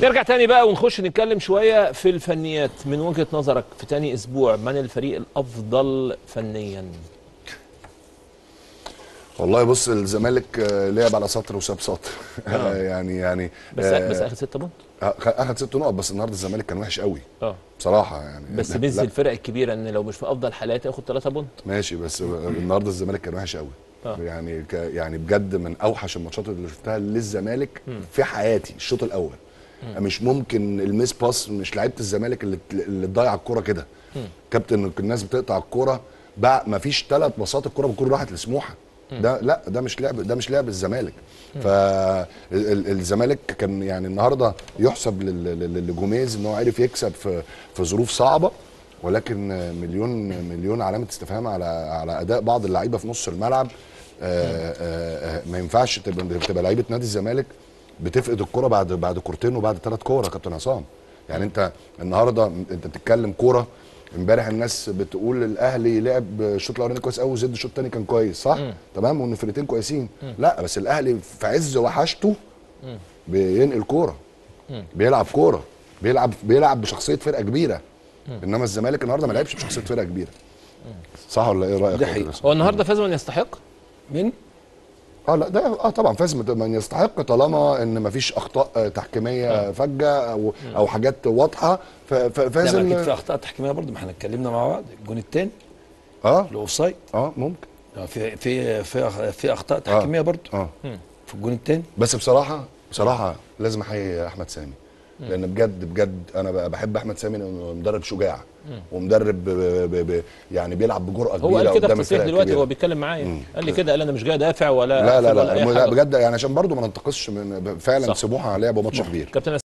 نرجع تاني بقى ونخش نتكلم شويه في الفنيات. من وجهه نظرك في تاني اسبوع من الفريق الافضل فنيا؟ والله بص، الزمالك لعب على سطر وساب سطر. يعني بس اخد 6 بونت، اخد 6 نقط. بس النهارده الزمالك كان وحش قوي بصراحه يعني. بس ميزه الفرق الكبيره ان لو مش في افضل حالاته ياخد 3 بونت ماشي. بس النهارده الزمالك كان وحش قوي. يعني بجد من اوحش الماتشات اللي شفتها للزمالك في حياتي. الشوط الاول مش ممكن الميس باس، مش لعيبه الزمالك اللي تضيع الكوره كده. كابتن الناس بتقطع الكوره ما فيش 3 باصات الكوره بتكون راحت لسموحه. ده مش لعب الزمالك. فالزمالك كان يعني النهارده يحسب لجوميز ان هو عرف يكسب في ظروف صعبه، ولكن مليون علامه استفهام على اداء بعض اللعيبه في نص الملعب. ما ينفعش تبقى لعيبه نادي الزمالك بتفقد الكره بعد كورتين وبعد 3 كور يا كابتن عصام. يعني انت النهارده انت بتتكلم كوره. امبارح الناس بتقول الاهلي لعب الشوط الاولاني كويس قوي وزد الشوط الثاني كان كويس، صح؟ تمام، وان الفرقتين كويسين. لا بس الاهلي في عز وحشته بينقل كوره، بيلعب كوره، بيلعب بشخصيه فرقه كبيره. انما الزمالك النهارده ما لعبش بشخصيه فرقه كبيره. صح ولا ايه رايك؟ ده حقيقي. هو النهارده فاز من يستحق؟ مين؟ لا ده طبعا فاز من يستحق، طالما ان مفيش اخطاء تحكيميه فجه او حاجات واضحه. فاز. لا اكيد في اخطاء تحكيميه برضه، ما احنا اتكلمنا مع بعض. الجون الثاني الاوفسايد ممكن في اخطاء تحكيميه برضه في الجون الثاني. بس بصراحه لازم احيي احمد سامي، لان بجد انا بحب احمد سامي لانه مدرب شجاع ومدرب يعني بيلعب بجرأه كبيره. هو قال كده في تصريح دلوقتي هو بيتكلم معايا، قال لي كده، قال انا مش جاي ادافع ولا لا بجد يعني عشان برضه ما ننتقصش فعلا. سموحه لعبوا ماتش كبير. كابتن